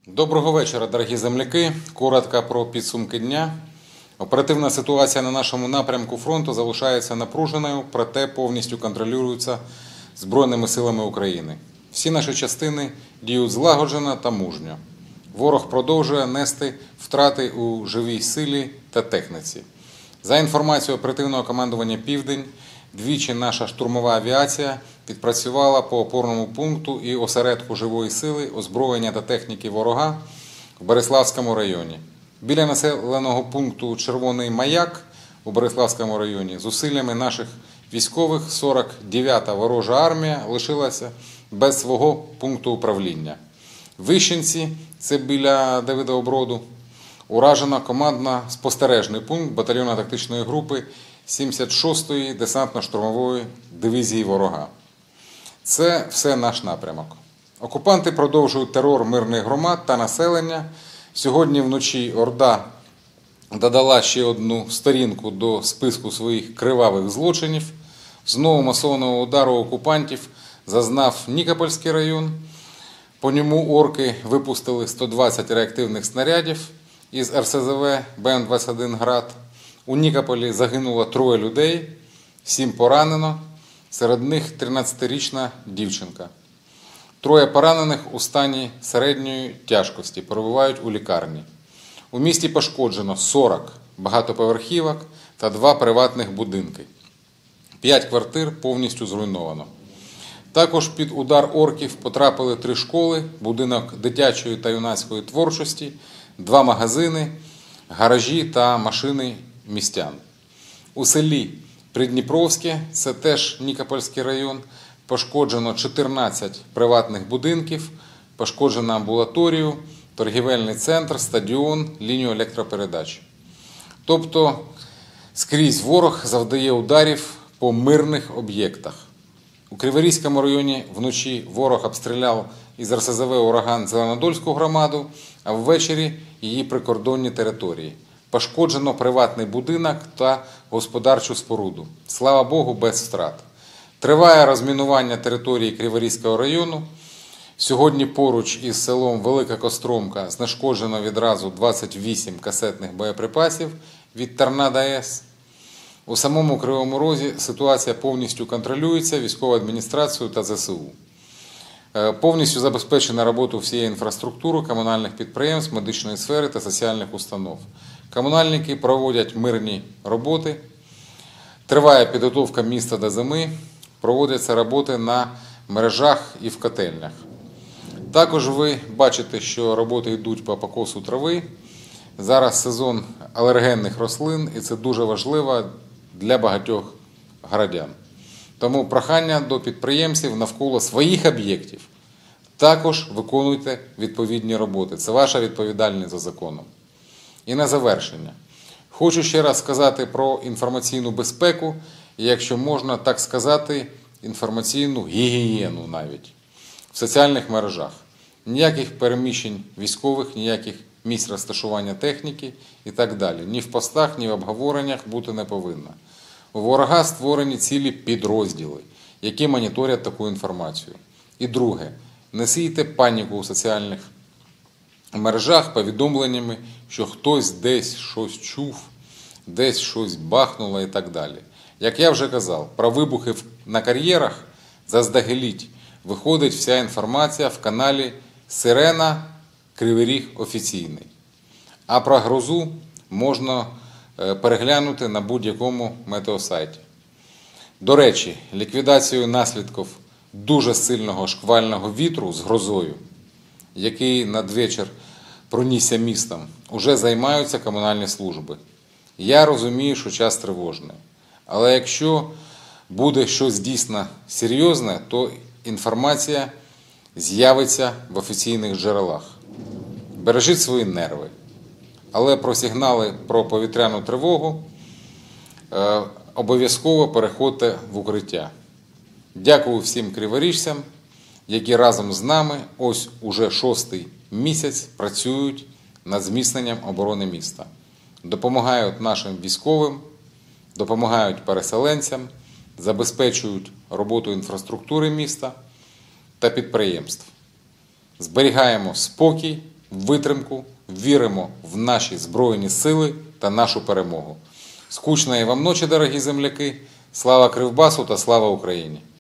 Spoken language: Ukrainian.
Доброго вечора, дорогі земляки. Коротко про підсумки дня. Оперативна ситуація на нашому напрямку фронту залишається напруженою, проте повністю контролюється Збройними силами України. Всі наші частини діють злагоджено та мужньо. Ворог продовжує нести втрати у живій силі та техніці. За інформацією оперативного командування «Південь», двічі наша штурмова авіація відпрацювала по опорному пункту і осередку живої сили, озброєння та техніки ворога в Бериславському районі. Біля населеного пункту Червоний Маяк у Бериславському районі зусиллями наших військових 49-та ворожа армія лишилася без свого пункту управління. В Вищенці, це біля Давидовброду, уражено командно-спостережний пункт батальйонно-тактичної групи 76-ї десантно-штурмової дивізії ворога. Це все наш напрямок. Окупанти продовжують терор мирних громад та населення. Сьогодні вночі Орда додала ще одну сторінку до списку своїх кривавих злочинів. Знову масованого удару окупантів зазнав Нікопольський район. По ньому орки випустили 120 реактивних снарядів із РСЗВ БМ-21 «Град». У Нікополі загинуло 3 людей, 7 поранено, серед них 13-річна дівчинка. 3 поранених у стані середньої тяжкості перебувають у лікарні. У місті пошкоджено 40 багатоповерхівок та 2 приватних будинки. 5 квартир повністю зруйновано. Також під удар орків потрапили 3 школи, будинок дитячої та юнацької творчості, 2 магазини, гаражі та машини містян. У селі Придніпровське, це теж Нікопольський район, пошкоджено 14 приватних будинків, пошкоджено амбулаторію, торгівельний центр, стадіон, лінію електропередач. Тобто скрізь ворог завдає ударів по мирних об'єктах. У Криворізькому районі вночі ворог обстріляв із РСЗВ «Ураган» Зеленодольську громаду, а ввечері її прикордонні території. Пошкоджено приватний будинок та господарчу споруду. Слава Богу, без втрат. Триває розмінування території Криворізького району. Сьогодні поруч із селом Велика Костромка знешкоджено відразу 28 касетних боєприпасів від «Торнадо-С». У самому Кривому Розі ситуація повністю контролюється військовою адміністрацією та ЗСУ. Повністю забезпечена робота всієї інфраструктури, комунальних підприємств, медичної сфери та соціальних установ. Комунальники проводять мирні роботи, триває підготовка міста до зими, проводяться роботи на мережах і в котельнях. Також ви бачите, що роботи йдуть по покосу трави. Зараз сезон алергенних рослин, і це дуже важливо для багатьох городян. Тому прохання до підприємців навколо своїх об'єктів. Також виконуйте відповідні роботи. Це ваша відповідальність за законом. І на завершення. Хочу ще раз сказати про інформаційну безпеку, і, якщо можна так сказати, інформаційну гігієну навіть в соціальних мережах. Ніяких переміщень військових, ніяких місць розташування техніки і так далі. Ні в постах, ні в обговореннях бути не повинно. У ворога створені цілі підрозділи, які моніторять таку інформацію. І друге, не сійте паніку у соціальних мережах повідомленнями, що хтось десь щось чув, десь щось бахнуло і так далі. Як я вже казав, про вибухи на кар'єрах заздалегідь виходить вся інформація в каналі «Сирена Кривий Ріг офіційний». А про грозу можна переглянути на будь-якому метеосайті. До речі, ліквідацією наслідків дуже сильного шквального вітру з грозою, який надвечір пронісся містом, уже займаються комунальні служби. Я розумію, що час тривожний. Але якщо буде щось дійсно серйозне, то інформація з'явиться в офіційних джерелах. Бережіть свої нерви. Але про сигнали про повітряну тривогу обов'язково переходьте в укриття. Дякую всім криворіжцям, які разом з нами ось уже 6-й місяць працюють над зміцненням оборони міста. Допомагають нашим військовим, допомагають переселенцям, забезпечують роботу інфраструктури міста та підприємств. Зберігаємо спокій в витримку, віримо в наші Збройні Сили та нашу перемогу. Скучної вам ночі, дорогі земляки! Слава Кривбасу та слава Україні!